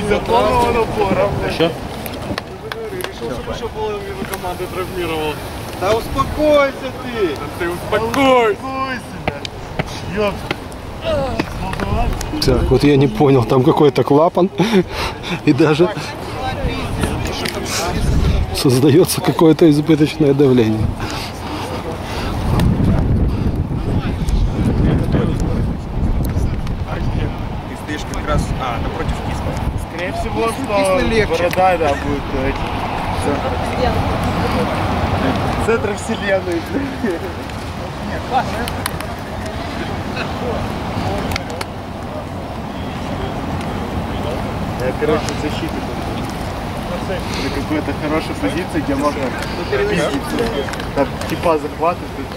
Для полного набора. Еще? Решил, чтобы еще половину команды травмировал. Да успокойся ты! Да ты успокойся! Ёп! Так, вот я не понял, там какой-то клапан, и даже создается какое-то избыточное давление. Ты стоишь как раз, напротив кислого. Скорее всего, что борода, да, будет центр вселенной. Я, короче, в защите тут. На какой-то хорошей позиции, где можно пиздить. Там типа захватывать.